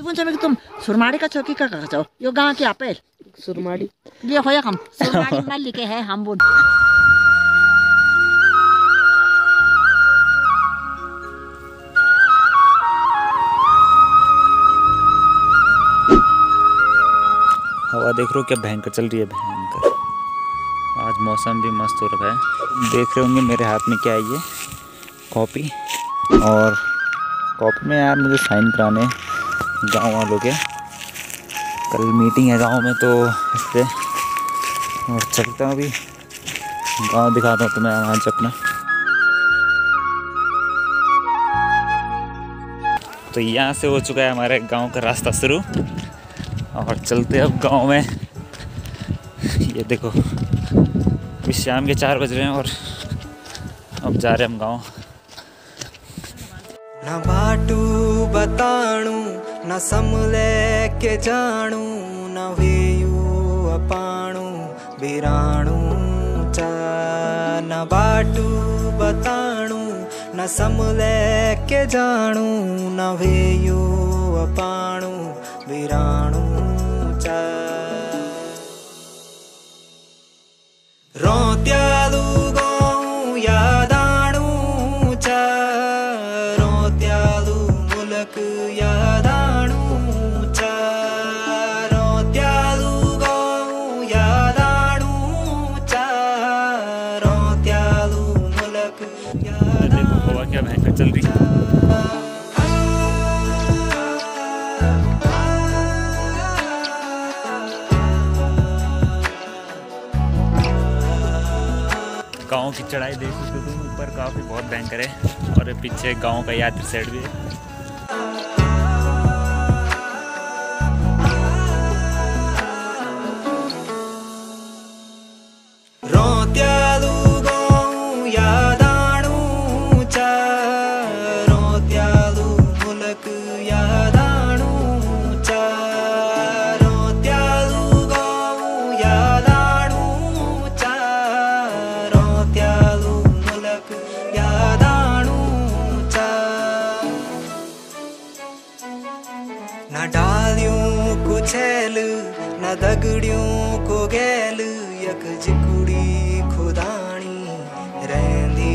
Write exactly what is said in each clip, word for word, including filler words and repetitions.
कुंचा में तुम सुरमाड़ी का चौकी का कर जाओ यो गांव के आपेल सुरमाड़ी ये होया हम सुरमाड़ी में लिखे है हम बोल हवा देख रहे हो क्या भयंकर चल रही है, भयंकर। आज मौसम भी मस्त हो रखा है। देख रहे होंगे मेरे हाथ में क्या है, ये कॉपी। और कॉपी में यार मुझे साइन कराने गांव वालों के, कल मीटिंग है गांव में, तो इससे और चलता हूँ अभी गांव दिखाता हूँ तुम्हें आज अपना। तो यहाँ से हो चुका है हमारे गांव का रास्ता शुरू और चलते अब गांव में। ये देखो अभी शाम के चार बज रहे हैं और अब जा रहे हैं हम गांव। न बाटू बताणू न समले के जानू न वेयू अपाणू बिराणू चा। न बाटू बताणू न समले के जानू न वेयू अपाणू बिराणू चा। रोत्यालू गाँव यादाणू चा। रोत्यालू मुलक यादाणू चा। रोत्यालू गाँव यादाणू चा। रोत्यालू मुलक देखो हवा क्या भयंकर चल रही है। गाँव की चढ़ाई देख सकते हो तुम, ऊपर काफ़ी बहुत भयंकर है और पीछे गाँव का यात्री साइड भी है। रोत्यालू गाँव यादाणू चा। रोत्यालू मुलक यादाणू चा। रोत्यालू गाँव यादाणू चा। रोत्यालू मुलक यादाणू चा। न डालियों को छैल न दगड़ियों को गैल यक जिकुड़ी खुदानी रहंदी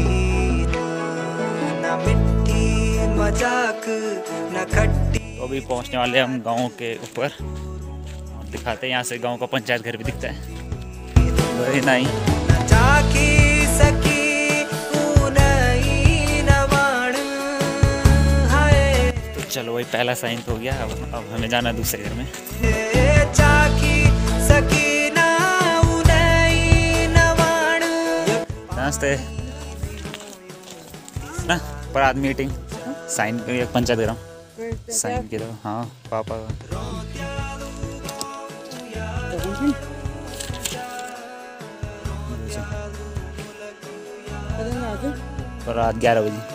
न मिट्टी मजाक न खट्टी। तो अभी पहुंचने वाले हम गांव के ऊपर और दिखाते हैं यहाँ से गांव का पंचायत घर भी दिखता है। वही नहीं न चाकी सकी ऊनई न वाण हाय। तो चलो वही पहला साइन तो हो गया। अब अब हमें जाना है दूसरे घर में। चाकी सकी ना ऊनई न वाण। नमस्ते ना पर आज मीटिंग साइन एक पंचायत घर साइन की दो। हाँ पापा पर रात ग्यारह बजे।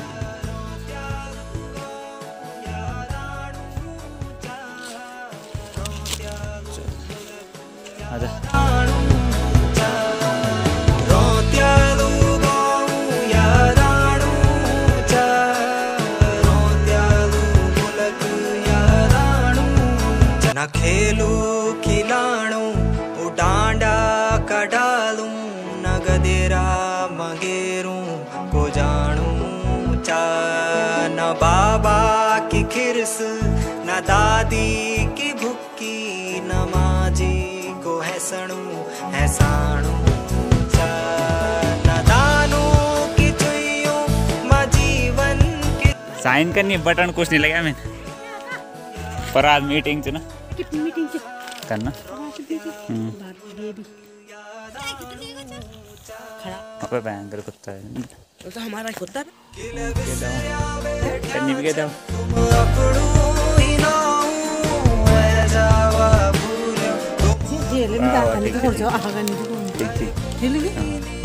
आजा रोत्यालू गाँव यादाणू चा। रोत्यालू मुलक यादाणू चा। न खेलू खिलाणू उडांडा कडालू न गदेरा मगेरू को जानू चा। न बाबा की खिरस न दादी की भुक्की न माजी को हैसणू हैसाणू चा। न दानू की चुइयों म जीवन की। साइन करनी बटन कुछ नहीं लगा मैं पर आज मीटिंग च ना मीटिंग करना अबे भयंकर कुत्ता है तो हमारा कुत्ता करनी भी कहता अपड़ू ही नाऊ है जावा भूल। जेल में दाखिल कर जो आगा नहीं तो ठीक ठीक जेल में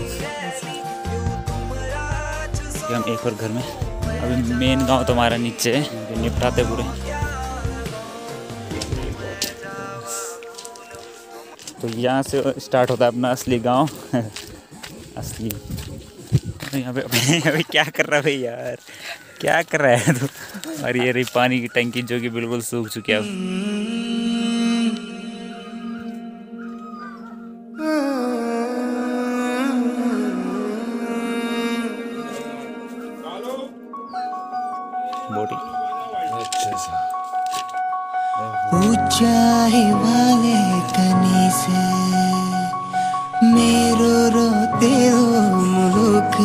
हम एक और घर में। अभी मेन गांव तो हमारा नीचे है, निपटाते पूरे। तो यहाँ से स्टार्ट होता है अपना असली गांव असली यहाँ पे अभी अभी क्या कर रहा है भाई यार, क्या कर रहा है तू? और ये रही पानी की टंकी जो कि बिल्कुल सूख चुकी है अब। बोटी ऊंचाई वाले कनी से मेरो रोते हो मुल्क,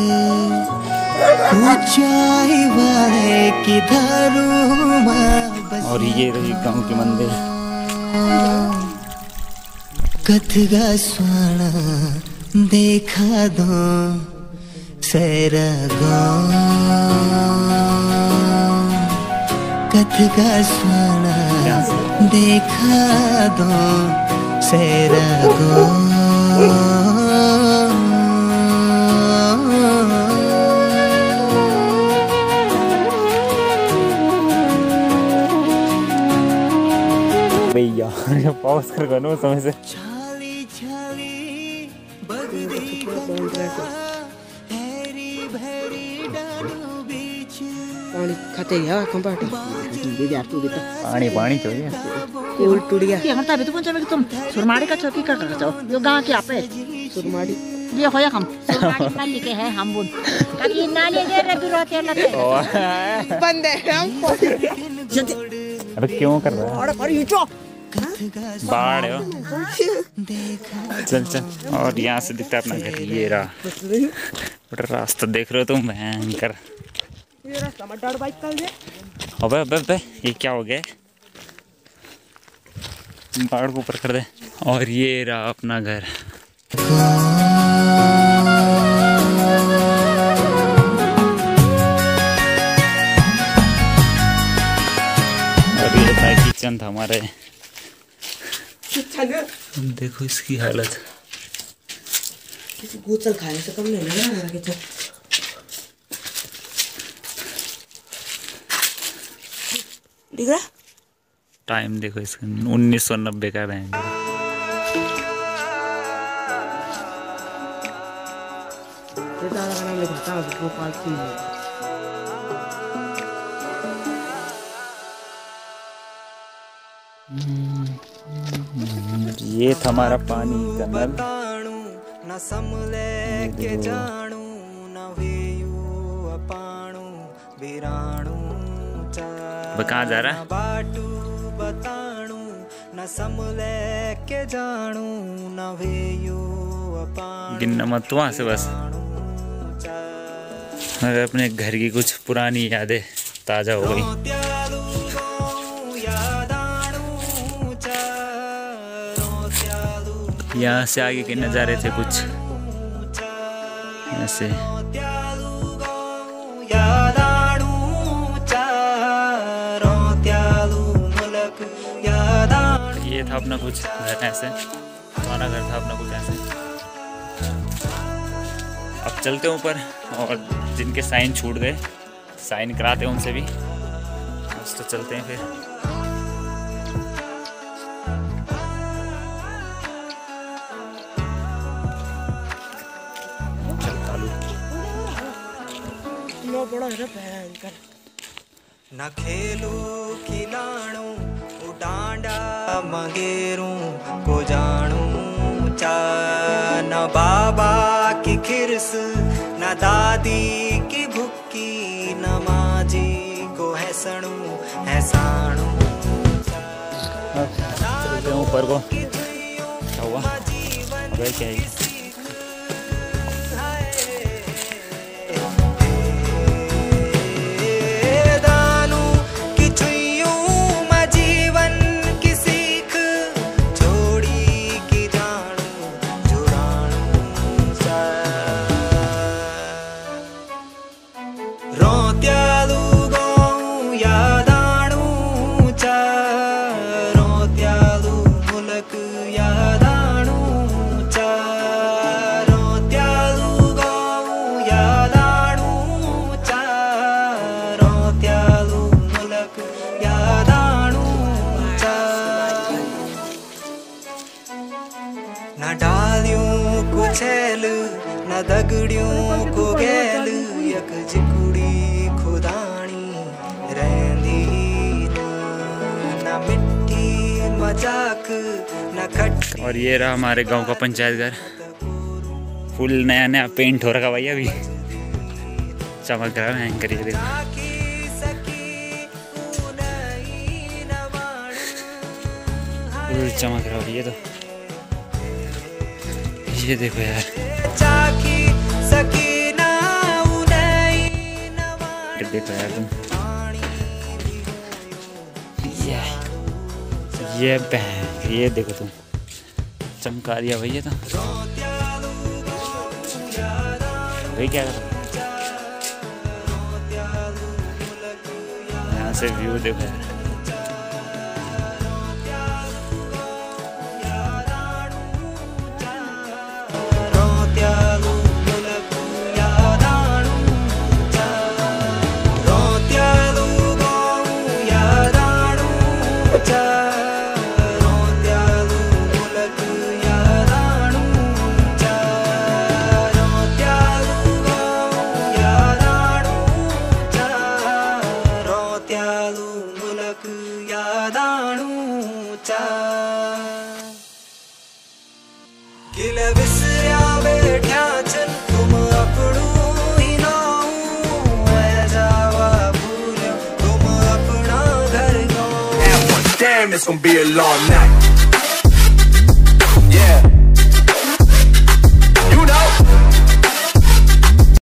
ऊंचाई वाले किधर और ये रही गांव के मंदिर। कथगा स्वाना देखा दो सैरा कथगा स्वाना देखा दो सैरा गो। भैया पॉज कर गनो समय से छाली छाली बगदी गंगा हैरी भरी डालू बीच पानी खाते हैं कंपार्ट दीदी यार तू भी तो पानी पानी चाहिए। ये उल्ट टूट गया। ये हमारे तभी तो कौन चले तुम सुरमाड़ी का चौकी का कर जाओ यो गांव के आपे सुरमाड़ी ये होया हम सुरमाड़ी का लिखे है हम बोल कभी नाले दे रे बिरोते लगे बंद है हम अबे क्यों कर रहा है? और और ये चो बाढ़ है वो। चल चल और यहाँ से दिखता है अपना घर, ये रहा बड़ा रास्ता देख रहे हो तुम भयंकर। ये रास्ता मत डाल बाइक कर दे। अबे अबे अबे ये क्या हो गया? बाढ़ को ऊपर कर दे। और ये रहा अपना घर। और ये था किचन था हमारे। देखो इसकी हालत। किसी गोचल खाने से कम नहीं लगा मेरा किचन। दिख रहा? टाइम देखो इसका उन्नीस सौ नब्बे का बैंक। ये दादा का नाम लिखा था गोपाल सिंह। ये था हमारा पानी का नल। न समले के जानू न वेयू अपाणू बिराणू वो कहाँ जा रहा है? बाटू बताणू न समले के जानू न वेयू अपाणू गिनना मत वहाँ से बस। अरे अपने घर की कुछ पुरानी यादें ताजा हो गई। यहाँ से आगे के नज़ारे थे कुछ ऐसे। ये था अपना कुछ घर ऐसे, हमारा घर था अपना कुछ ऐसे। अब चलते हैं ऊपर और जिनके साइन छूट गए साइन कराते हैं उनसे भी। बस तो चलते हैं फिर। बड़ा है भयंकर। न खेलू खिलाणू उडांडा मंगेरू को जानू चा न बाबा की खिरस न दादी की भुक्की न माजी को हैसणू हैसाणू। चलते हैं ऊपर को। क्या हुआ? अबे क्या है? न डालियों को छैल न दगड़ियों को विच कुड़ी खुदानी रहंदी ना मिट्टी मजाक ना खट्टी। और ये रहा हमारे गांव का पंचायत घर, फुल नया नया पेंट हो रखा भाई, अभी चमक रहा है एंकर। ये देखो फुल चमक रहा है ये तो, ये देखो यार, देखो यार तुम, ये ये बहन, ये देखो तुम, चमका दिया भैया तो भाई। क्या कर यहाँ से व्यू देखो यार, किले विसरिया बैठा चल तुम अपनू ही ना मैं जावा भूल तुम अपना घर गाँव। Damn, it's gonna be a long night.